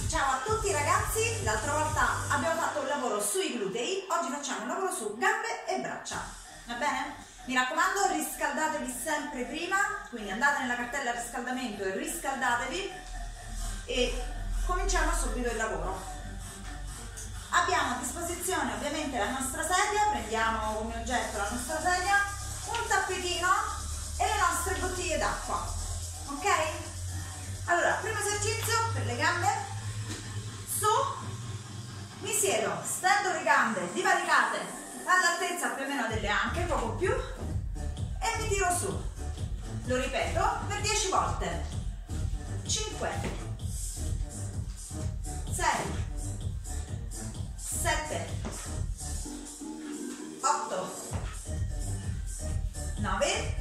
Ciao a tutti ragazzi, l'altra volta abbiamo fatto un lavoro sui glutei, oggi facciamo un lavoro su gambe e braccia, va bene? Mi raccomando, riscaldatevi sempre prima, quindi andate nella cartella riscaldamento e riscaldatevi e cominciamo subito il lavoro. Abbiamo a disposizione ovviamente la nostra sedia, prendiamo come oggetto la nostra sedia, un tappetino e le nostre bottiglie d'acqua, ok? Allora, primo esercizio per le gambe. Su, mi siedo, stendo le gambe divaricate all'altezza più o meno delle anche, poco più, e mi tiro su. Lo ripeto per 10 volte. 5, 6, 7, 8, 9,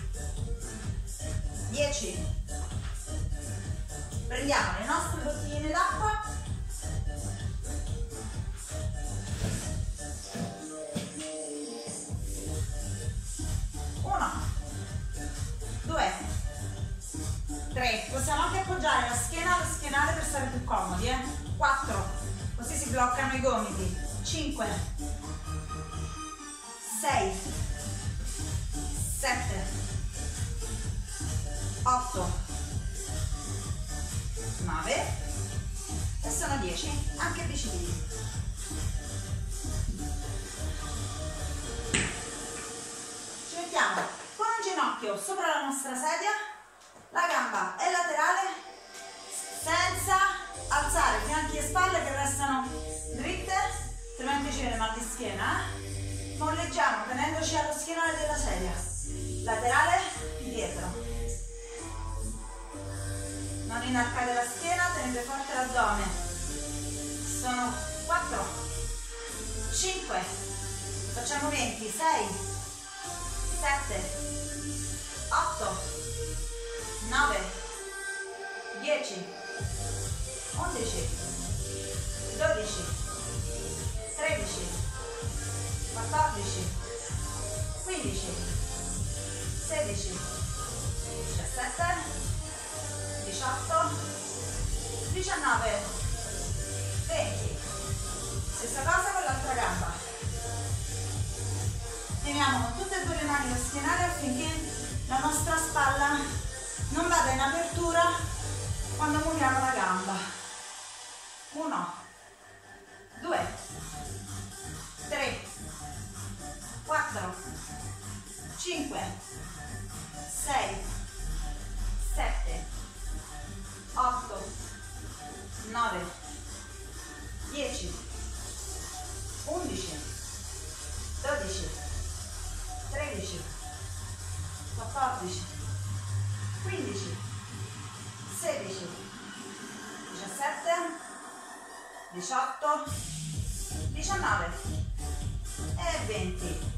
10. Prendiamo le nostre bottiglie d'acqua. 1, 2, 3, possiamo anche appoggiare la schiena alle schienale per stare più comodi, 4, così si bloccano i gomiti, 5, 6, 7, 8, 9 e sono 10, anche bicipiti. Ci mettiamo con un ginocchio sopra la nostra sedia, la gamba è laterale senza alzare fianchi e spalle che restano dritte, altrimenti ci viene mal di schiena. Molleggiamo tenendoci allo schienale della sedia, laterale dietro. Non inarcate la schiena, tenete forte l'addome. Sono 4, 5, facciamo 20, 6, 7, 8, 9, 10, 11, 12, 13, 14, 15, 16, 17, 18, 19, 20. Stessa cosa con l'altra gamba. Teniamo con tutte e due le mani lo schienale affinché la nostra spalla non vada in apertura quando muoviamo la gamba. 1, 2, 3, 4, 5, 6, 7, 8, 9, 10, 11, 12, 13, 14, 15, 16, 17, 18, 19 e 20.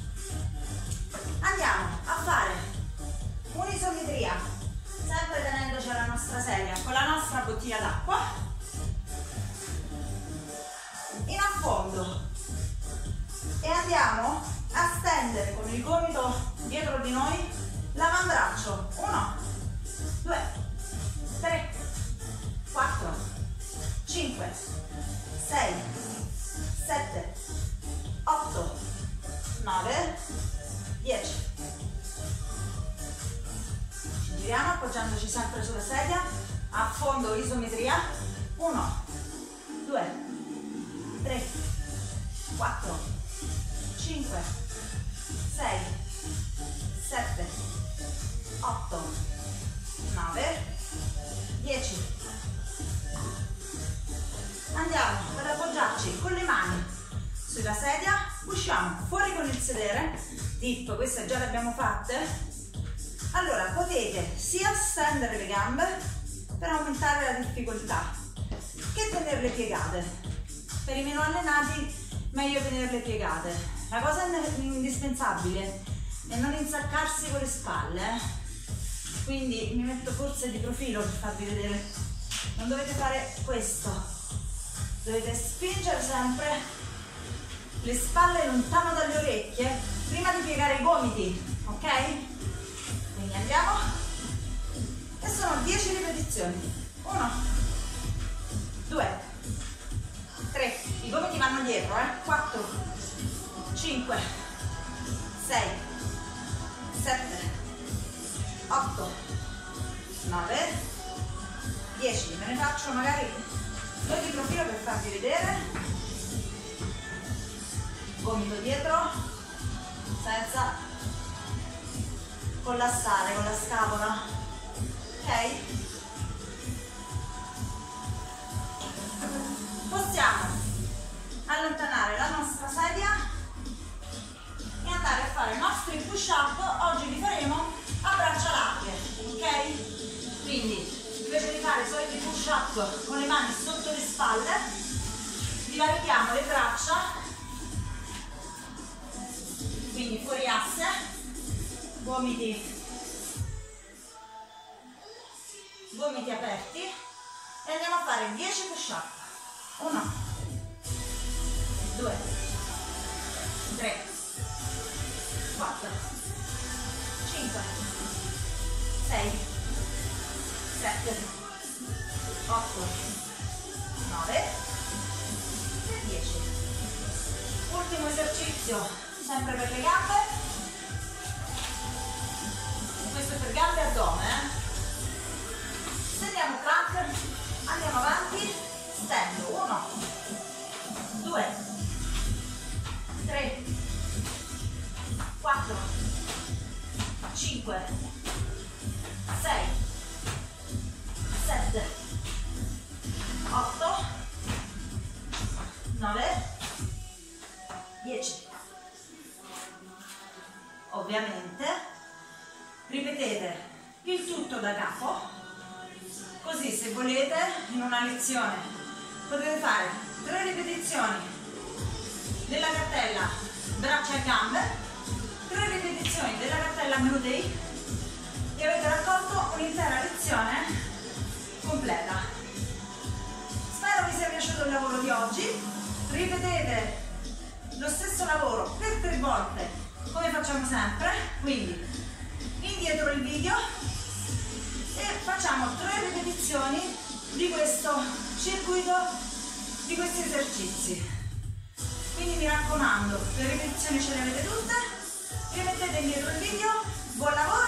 Andiamo a fare un'isometria, sempre tenendoci alla nostra sedia, con la nostra bottiglia d'acqua, in affondo, e andiamo a stendere con il gomito dietro di noi l'avambraccio. 1, 2, 3, 4, 5, 6, 7, 8, 9, 10. Ci giriamo appoggiandoci sempre sulla sedia, a fondo isometria. 1, 2, 3, 4, 5, 6, 7, 8, 9, 10. Andiamo ad appoggiarci con le mani sulla sedia, usciamo fuori con il sedere, dip, queste già le abbiamo fatte. Allora potete sia stendere le gambe per aumentare la difficoltà che tenerle piegate. Per i meno allenati meglio tenerle piegate. La cosa indispensabile è non insaccarsi con le spalle, quindi mi metto forse di profilo per farvi vedere. Non dovete fare questo, dovete spingere sempre le spalle lontano dalle orecchie prima di piegare i gomiti, ok? Quindi andiamo e sono 10 ripetizioni. 1, dietro, 4, 5, 6, 7, 8, 9, 10. Me ne faccio magari 2 di profilo per farvi vedere. Gomito dietro senza collassare con la scapola, ok? Possiamo allontanare la nostra sedia e andare a fare i nostri push up. Oggi li faremo a braccia larghe, ok? Quindi invece di fare i soliti push up con le mani sotto le spalle, divarichiamo le braccia, quindi fuori asse, gomiti aperti, e andiamo a fare 10 push up. 1, 2, 3, 4, 5, 6, 7, 8, 9 e 10. Ultimo esercizio, sempre per le gambe. Questo è per gambe e addome. Stendiamo plank, andiamo avanti, stendo. 1, 2, 3, 4, 5, 6, 7, 8, 9, 10. Ovviamente ripetete il tutto da capo, così se volete in una lezione potete fare 3 ripetizioni della cartella braccia e gambe, 3 ripetizioni della cartella glutei e avete raccolto un'intera lezione completa. Spero vi sia piaciuto il lavoro di oggi. Ripetete lo stesso lavoro per 3 volte come facciamo sempre, quindi indietro il video e facciamo 3 ripetizioni di questo circuito, di questi esercizi. Quindi mi raccomando, le ripetizioni ce le avete tutte, rimettete indietro il video, buon lavoro!